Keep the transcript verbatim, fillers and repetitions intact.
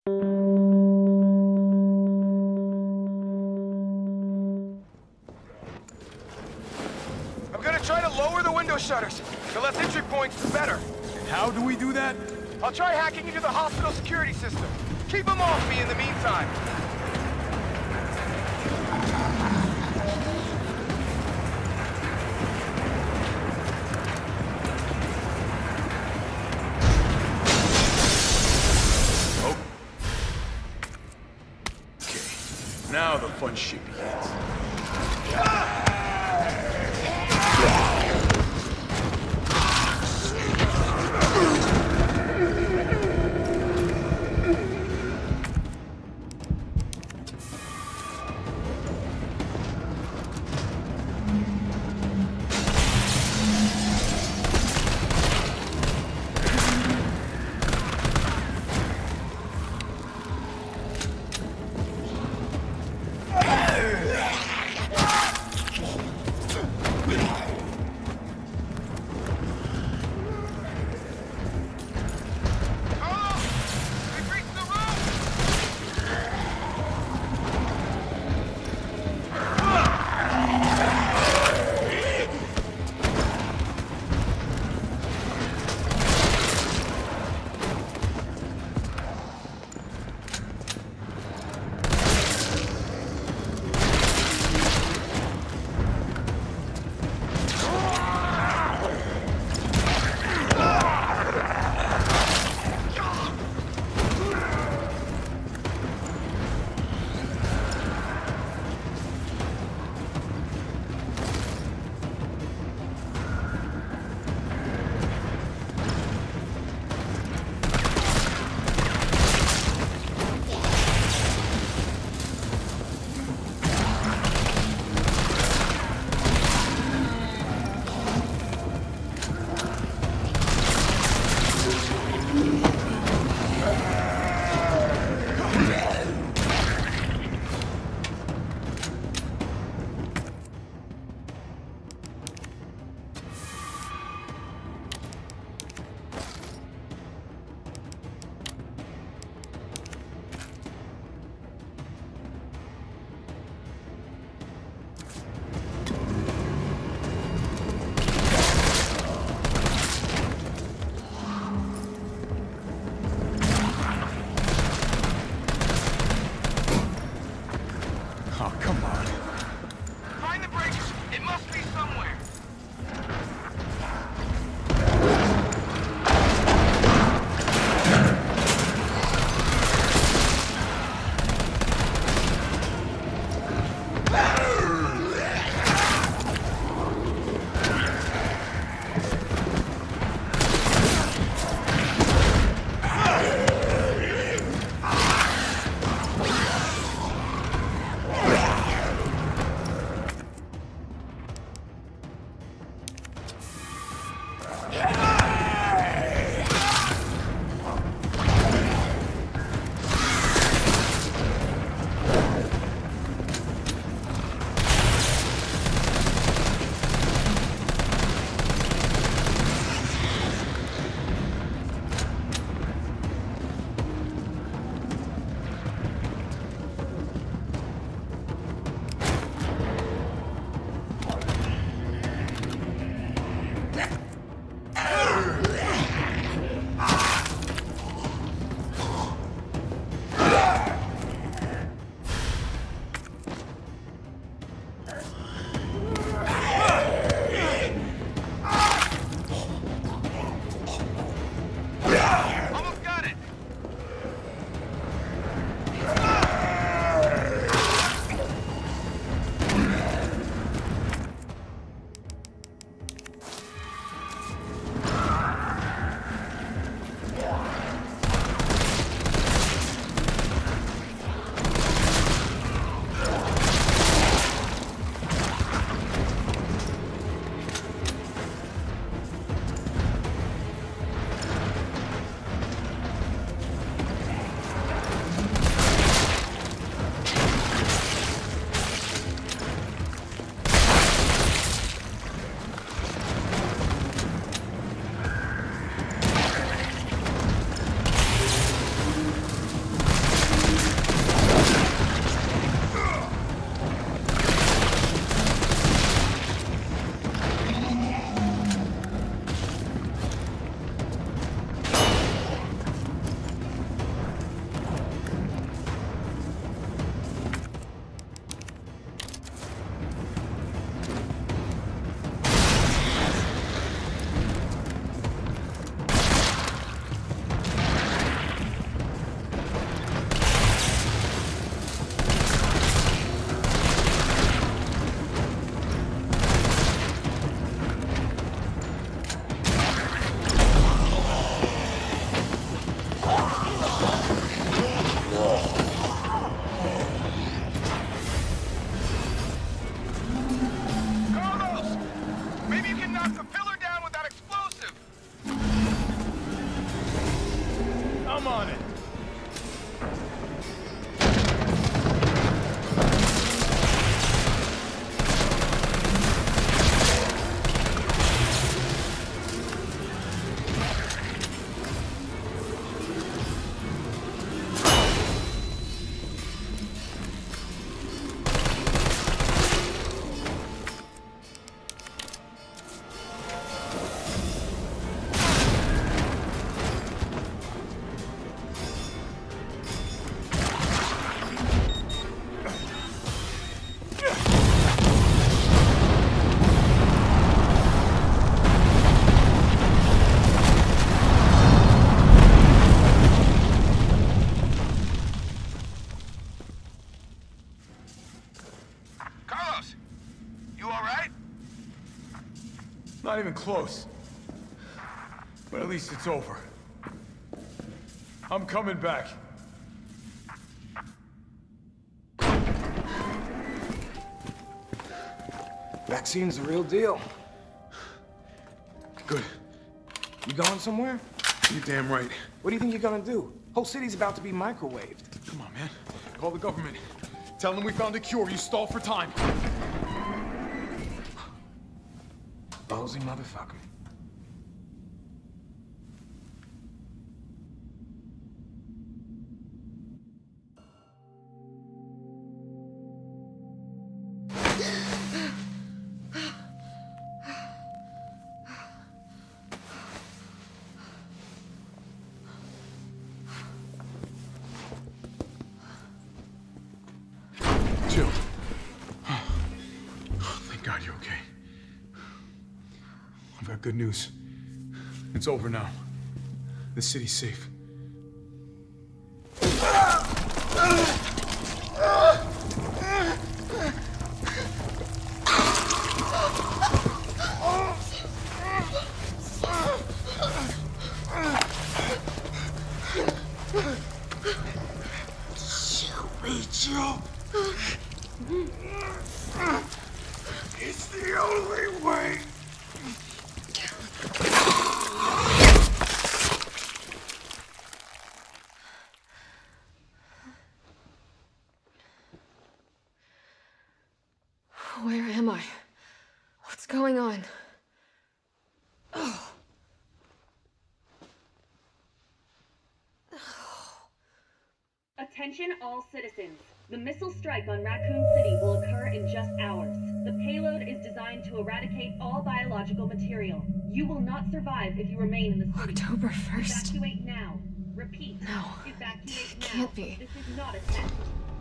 I'm gonna try to lower the window shutters. The less entry points, the better. And how do we do that? I'll try hacking into the hospital security system. Keep them off me in the meantime. Okay. Now the fun shit begins. Not even close. But at least it's over. I'm coming back. Vaccine's the real deal. Good. You going somewhere? You're damn right. What do you think you're gonna do? Whole city's about to be microwaved. Come on, man. Call the government. Tell them we found a cure. You stall for time. Ballsy motherfucker. Jill. Thank God you're okay. I've got good news. It's over now. The city's safe. Jill. It's the only way. Where am I? What's going on? Oh. Attention all citizens. The missile strike on Raccoon City will occur in just hours. The payload is designed to eradicate all biological material. You will not survive if you remain in the city. October first. Evacuate now. Repeat. No. Evacuate It now. can't be. This is not a test.